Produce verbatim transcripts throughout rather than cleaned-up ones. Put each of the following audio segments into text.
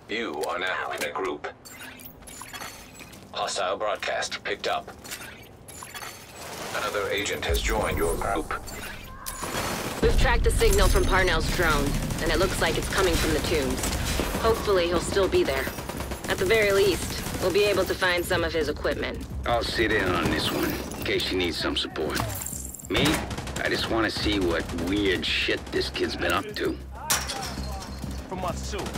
You are now in a group. Hostile broadcast picked up. Another agent has joined your group. We've tracked the signal from Parnell's drone, and it looks like it's coming from the tombs. Hopefully he'll still be there. At the very least, we'll be able to find some of his equipment. I'll sit in on this one, in case you need some support. Me? I just want to see what weird shit this kid's been up to. From us too.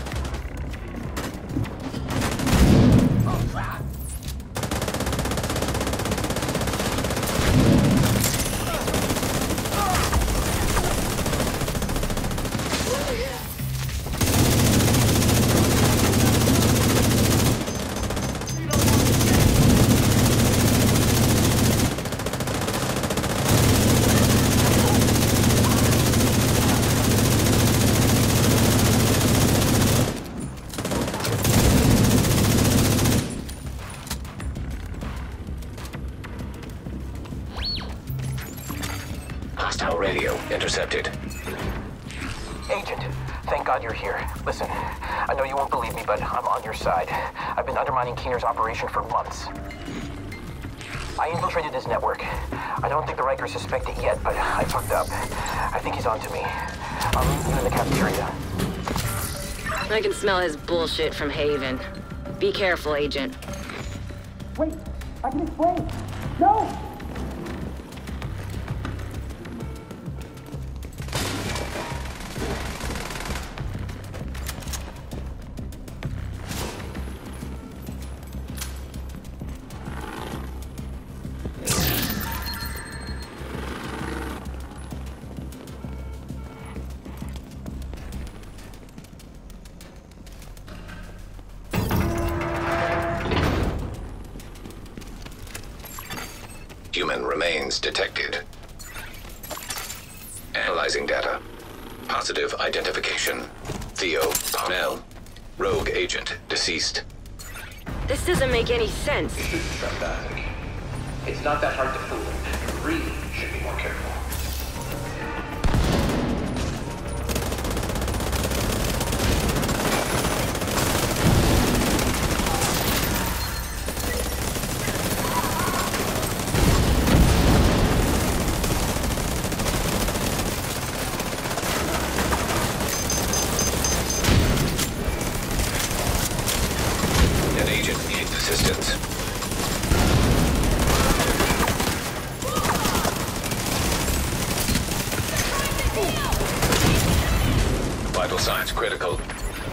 Hostile radio intercepted. Agent, thank God you're here. Listen, I know you won't believe me, but I'm on your side. I've been undermining Keener's operation for months. I infiltrated his network. I don't think the Rikers suspect it yet, but I fucked up. I think he's onto me. I'll meet you in the cafeteria. I can smell his bullshit from Haven. Be careful, Agent. Wait, I can explain. No! Human remains detected. Analyzing data. Positive identification. Theo Parnell. Rogue agent deceased. This doesn't make any sense. This is fantastic. It's not that hard to fool them. You really should be more careful. Assistance. Vital signs critical.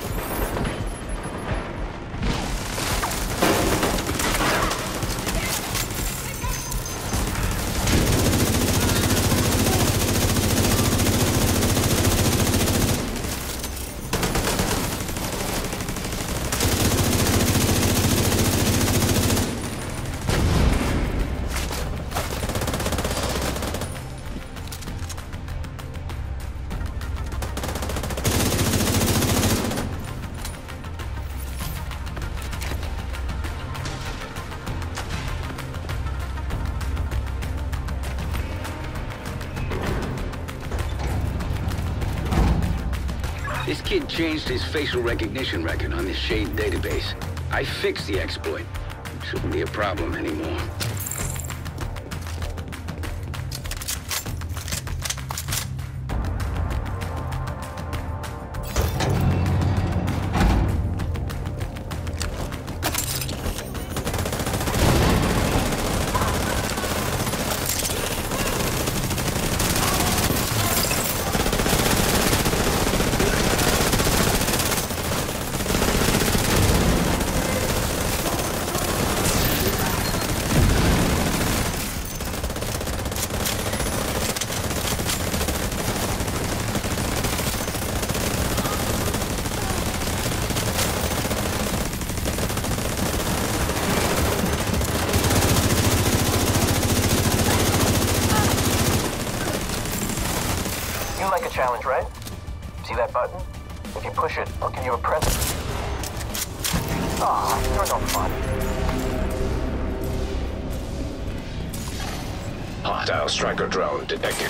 This kid changed his facial recognition record on the Shade database. I fixed the exploit. Shouldn't be a problem anymore. Challenge, right? See that button? If you push it, I'll give you a present. Aw, oh, you're no fun. Hostile striker drone detected.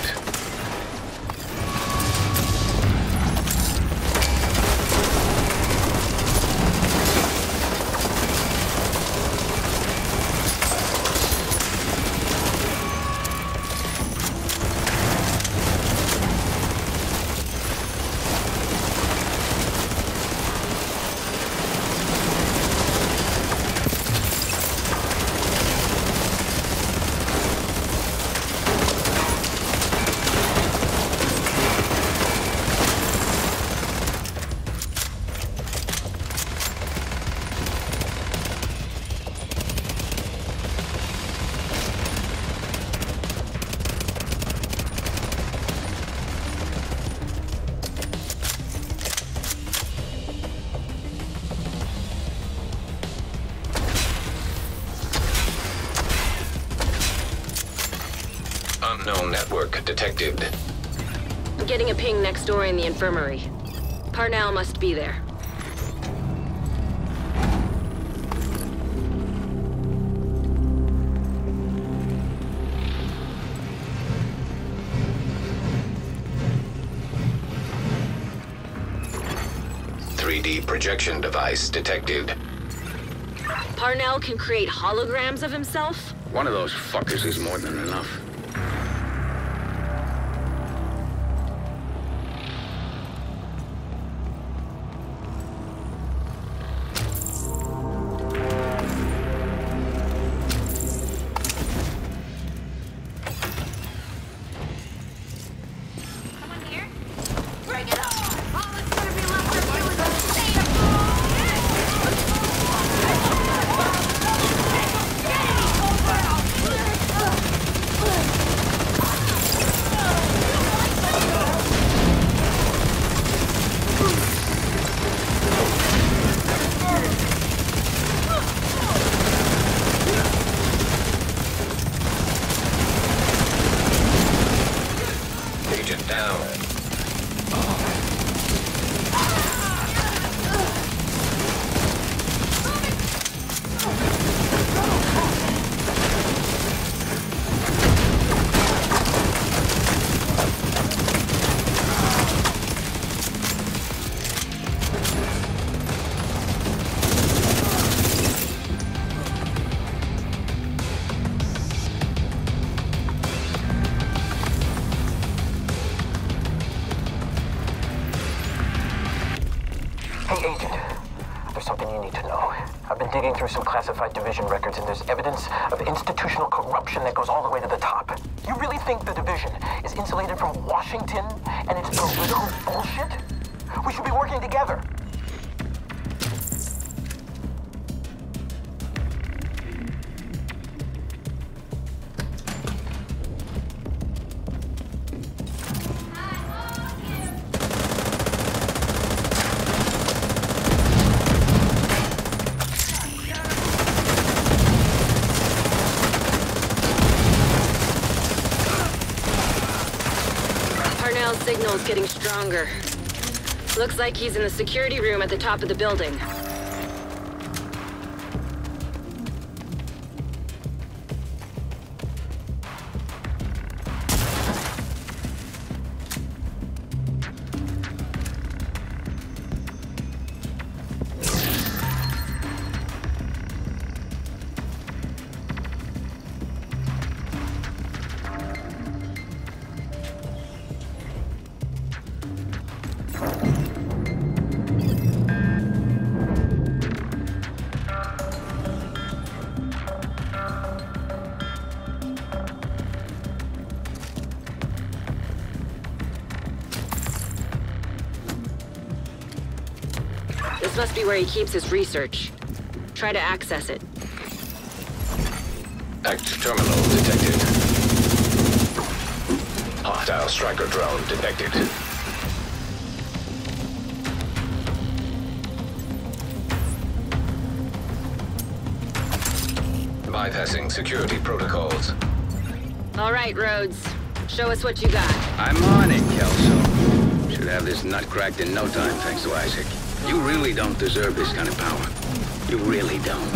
Unknown network detected. I'm getting a ping next door in the infirmary. Parnell must be there. three D projection device detected. Parnell can create holograms of himself? One of those fuckers is more than enough. Hey, Agent. There's something you need to know. I've been digging through some classified division records, and there's evidence of institutional corruption that goes all the way to the top. You really think the division is insulated from Washington and its political bullshit? We should be working together. Parnell's signal's getting stronger. Looks like he's in the security room at the top of the building. This must be where he keeps his research. Try to access it. Act terminal detected. Hostile striker drone detected. Bypassing security protocols. All right, Rhodes. Show us what you got. I'm on it, Kelso. Should have this nut cracked in no time, thanks to Isaac. You really don't deserve this kind of power. You really don't.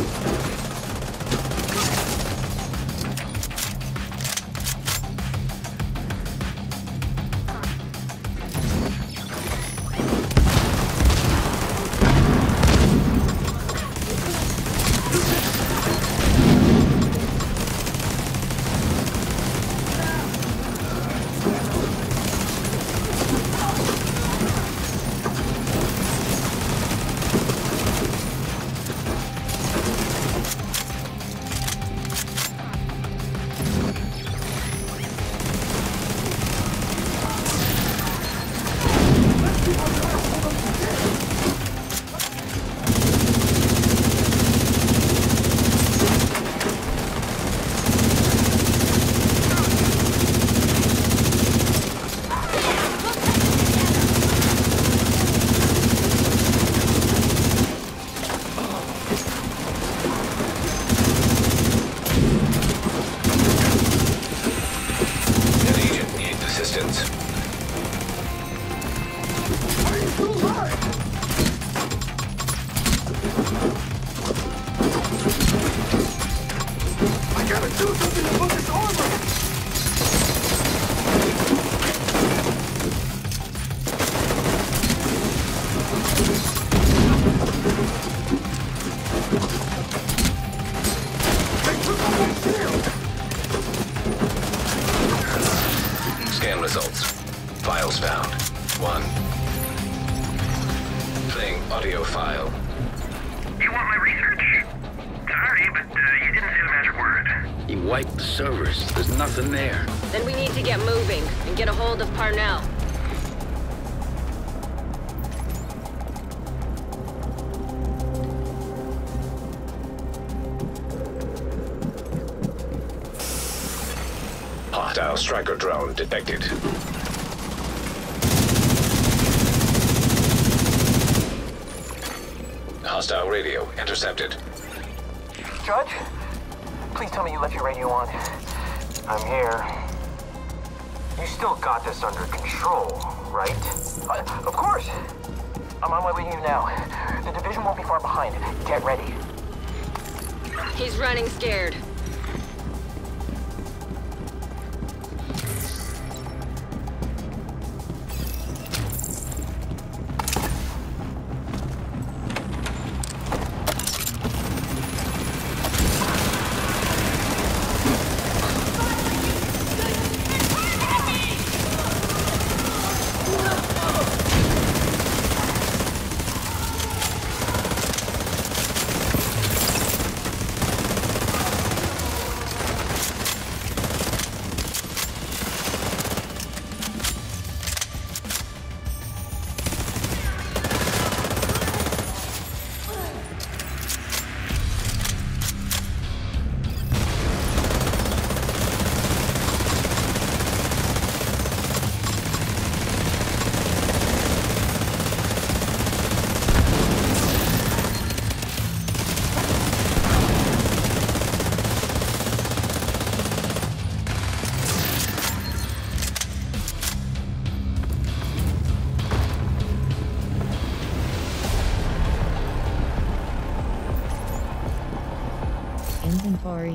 I gotta do something about this armor! Scan results. Files found. One. Playing audio file. You want my research? Sorry, but uh, you didn't say the magic word. He wiped the servers. There's nothing there. Then we need to get moving and get a hold of Parnell. Hostile striker drone detected. Hostile radio intercepted. Judge? Please tell me you left your radio on. I'm here. You still got this under control, right? Uh, of course! I'm on my way to you now. The division won't be far behind. Get ready. He's running scared. Inventory.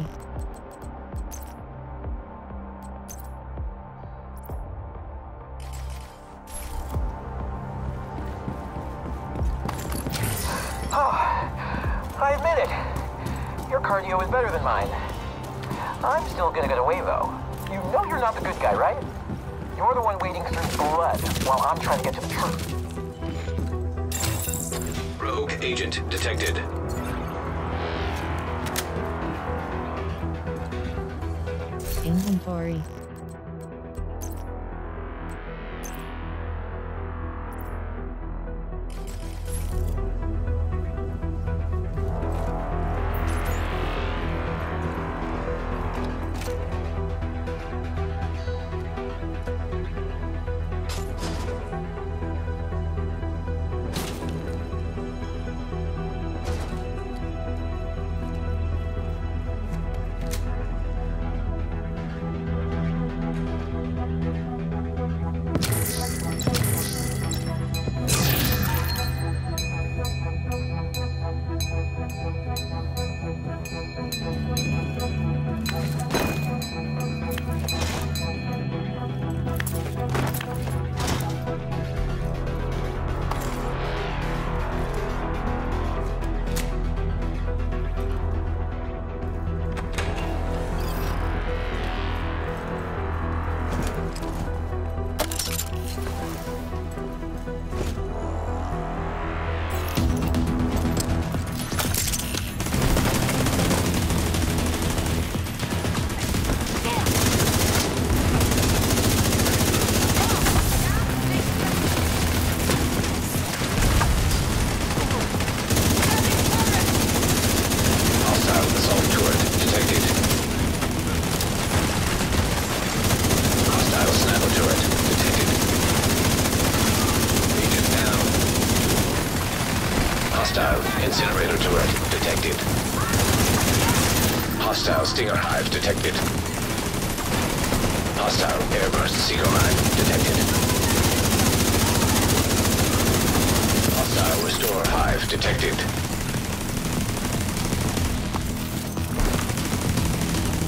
Oh, I admit it. Your cardio is better than mine. I'm still gonna get away, though. You know you're not the good guy, right? You're the one wading through blood while I'm trying to get to the truth. Rogue agent detected. Inventory. Hostile incinerator turret detected. Hostile stinger hive detected. Hostile airburst seeker hive detected. Hostile restore hive detected.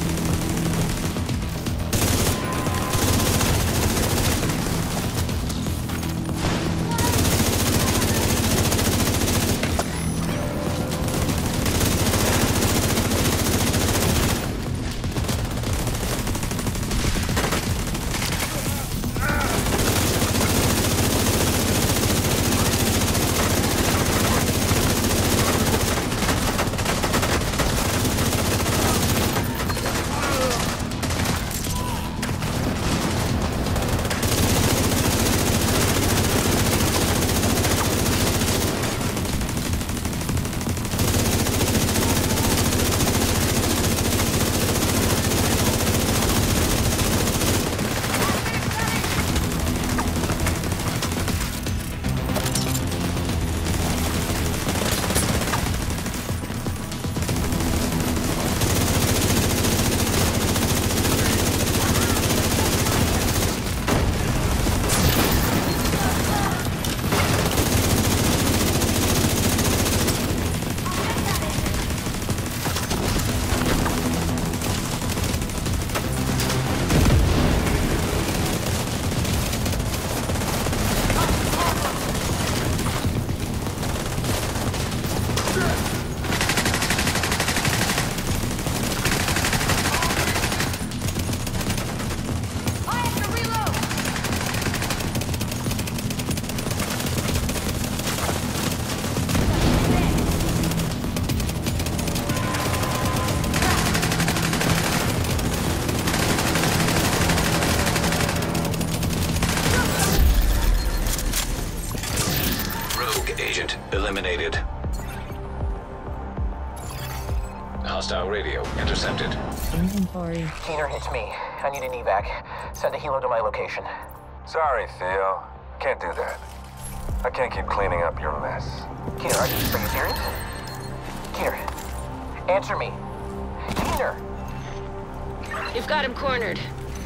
eliminated. Hostile radio intercepted. Inventory. Keener, it's me. I need an evac. Send a helo to my location. Sorry, Theo. Can't do that. I can't keep cleaning up your mess. Keener, are you, are you serious? Keener, answer me. Keener! You've got him cornered.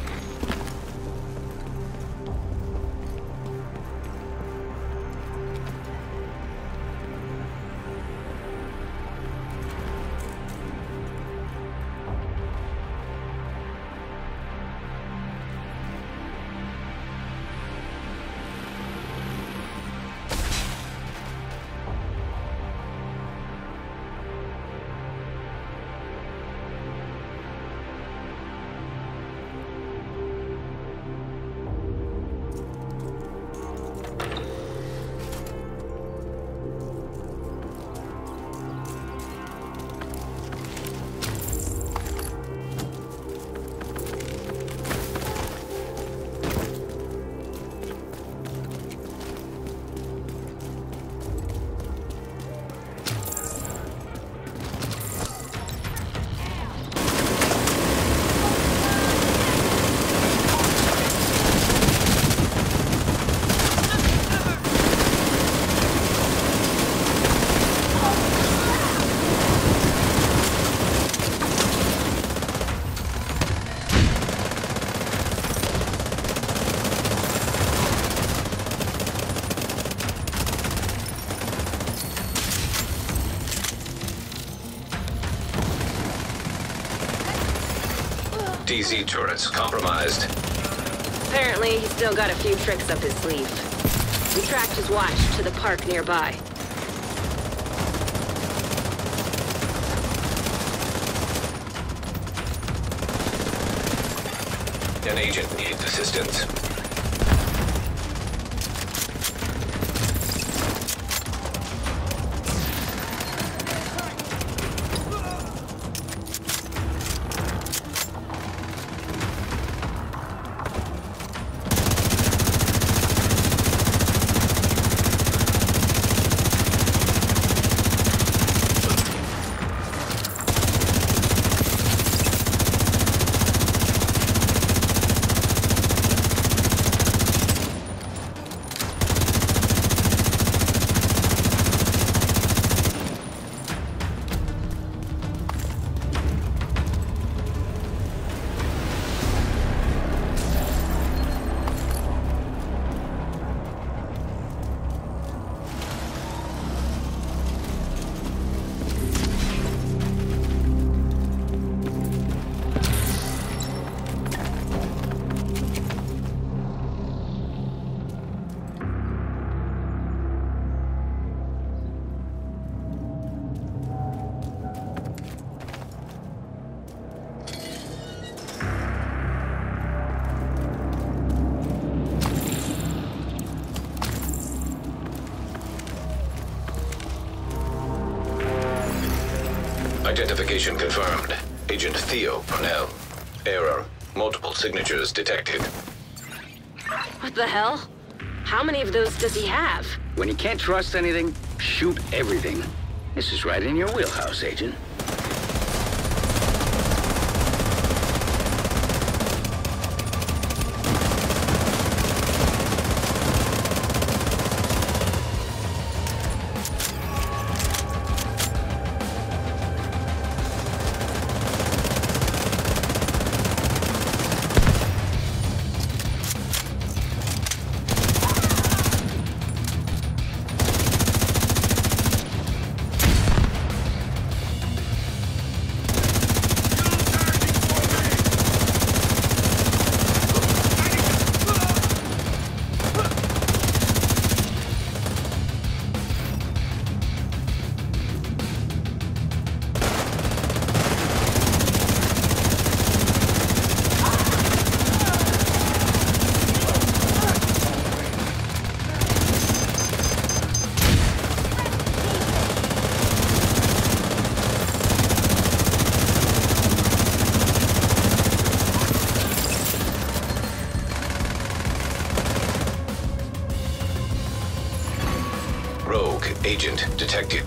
D Z turrets compromised. Apparently, he's still got a few tricks up his sleeve. We tracked his watch to the park nearby. An agent needs assistance. Identification confirmed. Agent Theo Parnell. Error. Multiple signatures detected. What the hell? How many of those does he have? When you can't trust anything, shoot everything. This is right in your wheelhouse, Agent. Agent detected.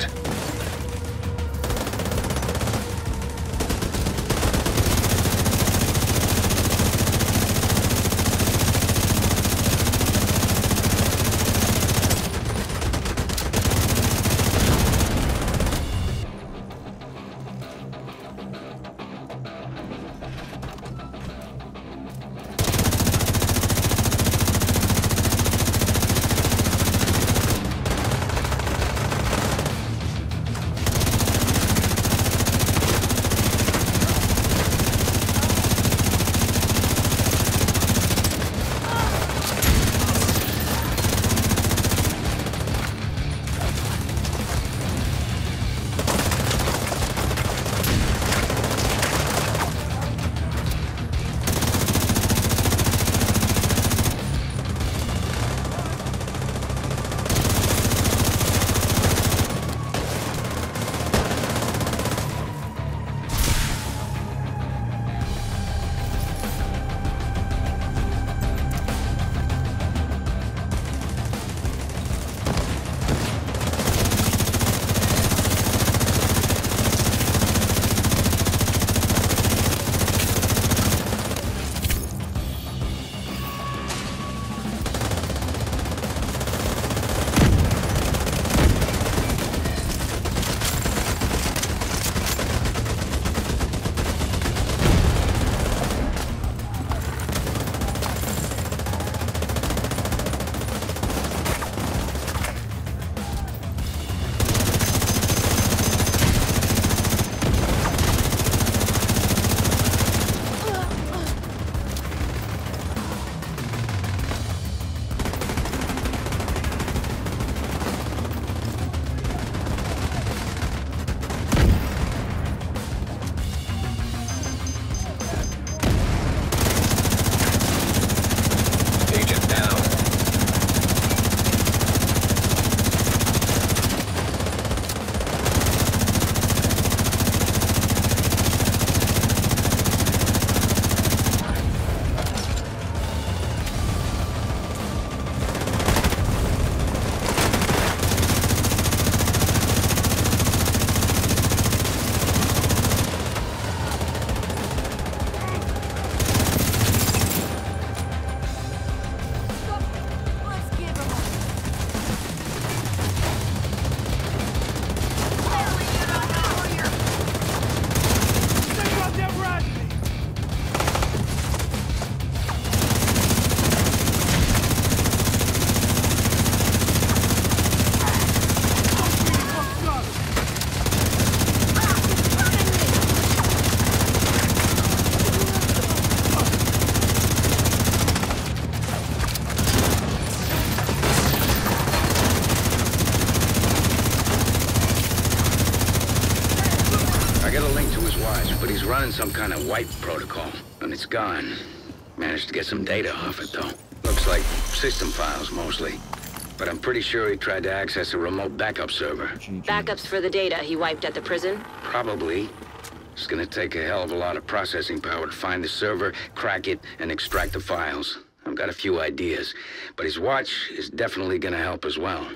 But he's running some kind of wipe protocol, and it's gone. Managed to get some data off it, though. Looks like system files, mostly. But I'm pretty sure he tried to access a remote backup server. Backups for the data he wiped at the prison? Probably. It's gonna take a hell of a lot of processing power to find the server, crack it, and extract the files. I've got a few ideas, but his watch is definitely gonna help as well.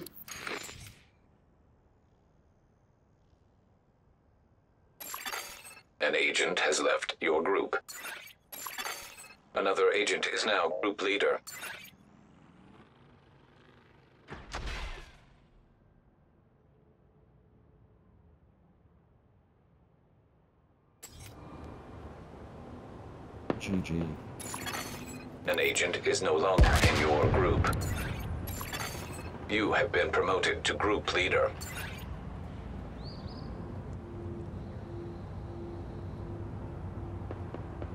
An agent has left your group. Another agent is now group leader. G G. An agent is no longer in your group. You have been promoted to group leader.